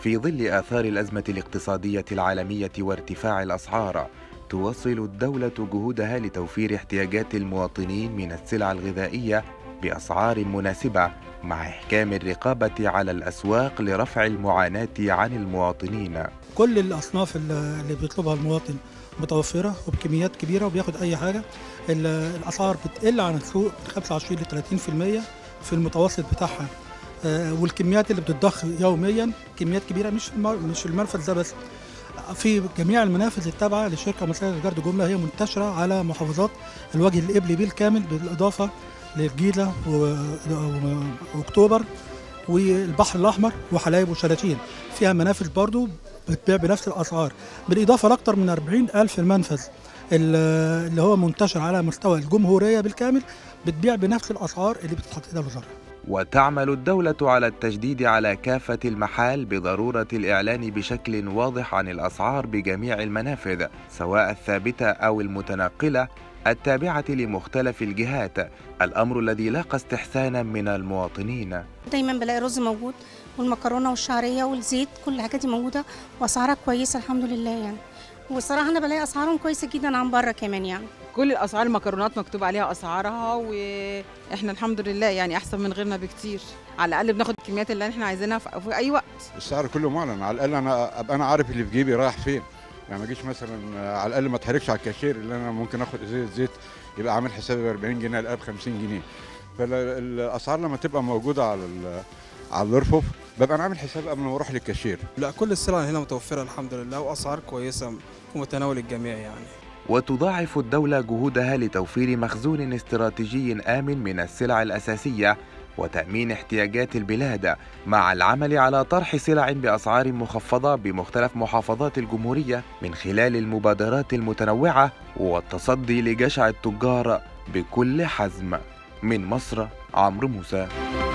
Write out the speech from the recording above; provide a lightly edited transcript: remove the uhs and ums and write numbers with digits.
في ظل آثار الأزمة الاقتصادية العالمية وارتفاع الأسعار، تواصل الدولة جهودها لتوفير احتياجات المواطنين من السلع الغذائية بأسعار مناسبة، مع إحكام الرقابة على الأسواق لرفع المعاناة عن المواطنين. كل الأصناف اللي بيطلبها المواطن متوفرة وبكميات كبيرة وبياخد أي حاجة. الأسعار بتقل عن السوق من 25 ل 30% في المتوسط بتاعها، والكميات اللي بتتضخ يوميا كميات كبيرة، مش المنفذ ده بس، في جميع المنافذ التابعة للشركة المصرية للجرد جملة، هي منتشرة على محافظات الوجه القبلي بالكامل، بالإضافة للجيزة وأكتوبر والبحر الأحمر وحلايب وشلاتين، فيها منافذ برضو بتبيع بنفس الأسعار، بالإضافة لأكثر من 40,000 المنفذ اللي هو منتشر على مستوى الجمهورية بالكامل بتبيع بنفس الأسعار اللي بتحددها الوزارة. وتعمل الدولة على التشديد على كافة المحال بضرورة الإعلان بشكل واضح عن الأسعار بجميع المنافذ، سواء الثابتة أو المتنقلة التابعة لمختلف الجهات، الأمر الذي لاقى استحسانا من المواطنين. دايما بلاقي الرز موجود والمكرونة والشعرية والزيت، كل الحاجات دي موجودة وأسعارها كويسة الحمد لله يعني، والصراحة أنا بلاقي أسعارهم كويسة جدا عن بره كمان يعني. كل الأسعار المكرونات مكتوب عليها أسعارها، وإحنا الحمد لله يعني أحسن من غيرنا بكتير، على الأقل بناخد الكميات اللي إحنا عايزينها في أي وقت. السعر كله معلن، على الأقل أنا عارف اللي في جيبي رايح فين، يعني ما اجيش مثلا على الأقل ما اتحركش على الكاشير اللي أنا ممكن آخد إزازة زيت يبقى عامل حسابي ب 40 جنيه الآن ب 50 جنيه. فالأسعار لما تبقى موجودة على الرفوف ببقى انا عامل حساب قبل ما اروح للكاشير. لا، كل السلع هنا متوفره الحمد لله واسعار كويسه ومتناول الجميع يعني. وتضاعف الدولة جهودها لتوفير مخزون استراتيجي آمن من السلع الأساسية وتأمين احتياجات البلاد، مع العمل على طرح سلع بأسعار مخفضة بمختلف محافظات الجمهورية من خلال المبادرات المتنوعة والتصدي لجشع التجار بكل حزم. من مصر، عمرو موسى.